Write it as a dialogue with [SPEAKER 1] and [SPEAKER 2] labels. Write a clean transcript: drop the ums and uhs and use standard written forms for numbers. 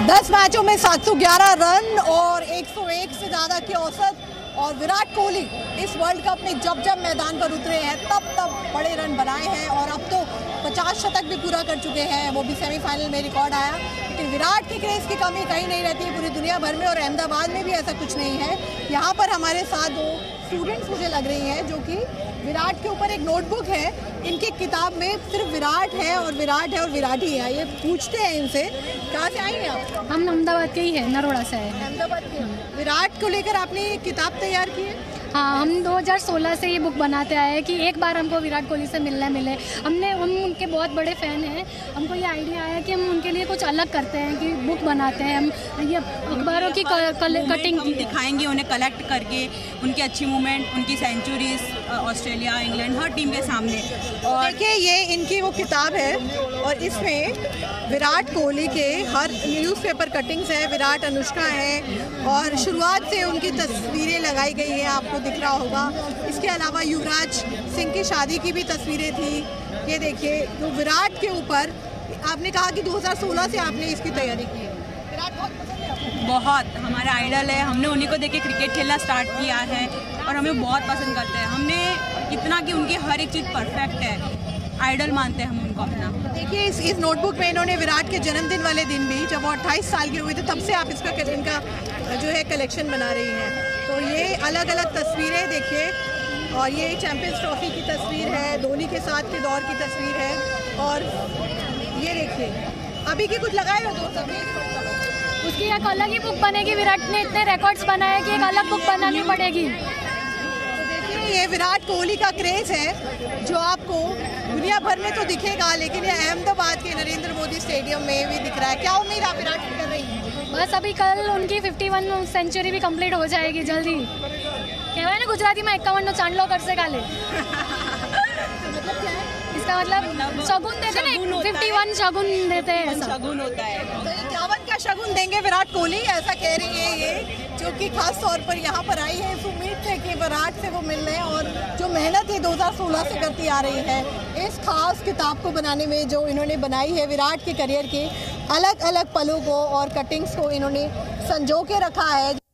[SPEAKER 1] 10 मैचों में 711 रन और 101 से ज़्यादा की औसत। और विराट कोहली इस वर्ल्ड कप में जब जब मैदान पर उतरे हैं तब बड़े रन बनाए हैं और अब तो 50 शतक भी पूरा कर चुके हैं, वो भी सेमीफाइनल में रिकॉर्ड आया। लेकिन विराट के क्रेज़ की कमी कहीं नहीं रहती है पूरी दुनिया भर में, और अहमदाबाद में भी ऐसा कुछ नहीं है। यहाँ पर हमारे साथ दो स्टूडेंट्स मुझे लग रही हैं जो कि विराट के ऊपर एक नोटबुक है, इनकी किताब में सिर्फ विराट है और विराट है और विराट ही है। ये पूछते हैं इनसे, कहाँ से आई हैं आप?
[SPEAKER 2] हम अहमदाबाद के ही हैं, नरोड़ा से आए हैं।
[SPEAKER 1] अहमदाबाद के। विराट को लेकर आपने ये किताब तैयार की है?
[SPEAKER 2] हाँ, हम 2016 से ये बुक बनाते आए हैं कि एक बार हमको विराट कोहली से मिले। हम उनके बहुत बड़े फ़ैन हैं। हमको ये आइडिया आया कि हम उनके लिए कुछ अलग करते हैं, कि बुक बनाते हैं। हम ये अखबारों की कटिंग
[SPEAKER 3] हम दिखाएंगे उन्हें, कलेक्ट करके उनकी अच्छी मूवमेंट, उनकी सेंचुरीज ऑस्ट्रेलिया, इंग्लैंड, हर टीम के सामने।
[SPEAKER 1] और देखिए ये इनकी वो किताब है और इसमें विराट कोहली के हर न्यूज़पेपर कटिंग्स हैं, विराट, अनुष्का हैं और शुरुआत से उनकी तस्वीरें लगाई गई हैं, आपको दिख रहा होगा। इसके अलावा युवराज सिंह की शादी की भी तस्वीरें थी। ये देखिए, तो विराट के ऊपर आपने कहा कि 2016 से आपने इसकी तैयारी की है। विराट बहुत पसंद है आपको?
[SPEAKER 3] बहुत, हमारा आइडल है। हमने उन्हीं को देख के क्रिकेट खेलना स्टार्ट किया है और हमें बहुत पसंद करते हैं। हमने इतना कि उनकी हर एक चीज़ परफेक्ट है, आइडल मानते हैं हम उनको अपना।
[SPEAKER 1] देखिए इस नोटबुक में इन्होंने विराट के जन्मदिन वाले दिन भी, जब वो 28 साल के हुए थे, तब से आप इनका जो है कलेक्शन बना रही हैं। तो ये अलग अलग तस्वीरें देखिए, और ये चैंपियंस ट्रॉफी की तस्वीर है, धोनी के साथ के दौर की तस्वीर है। और ये देखिए अभी की कुछ लगाए हो दोस्त, अभी
[SPEAKER 2] उसकी एक अलग ही बुक बनेगी। विराट ने इतने रिकॉर्ड्स बनाए कि एक अलग बुक बनानी पड़ेगी।
[SPEAKER 1] ये विराट कोहली का क्रेज़ है जो आपको दुनिया भर में तो दिखेगा, लेकिन ये अहमदाबाद के नरेंद्र मोदी स्टेडियम में भी दिख रहा है। क्या उम्मीद आप विराट की कर रही हैं?
[SPEAKER 2] बस अभी कल उनकी 51 सेंचुरी भी कंप्लीट हो जाएगी जल्दी। कहवाय ना गुजराती में 51 चांदलो कर से काले। इसका मतलब शगुन देते ना, 51 शगुन देते हैं,
[SPEAKER 3] शगुन होता है।
[SPEAKER 1] तो 51 का शगुन देंगे विराट कोहली, ऐसा कह रही है ये, जो कि खास तौर पर यहाँ पर आई है इस उम्मीद से कि विराट से वो मिल रहे हैं। और जो मेहनत है 2016 से करती आ रही है इस खास किताब को बनाने में, जो इन्होंने बनाई है विराट के करियर के अलग अलग पलों को और कटिंग्स को इन्होंने संजो के रखा है।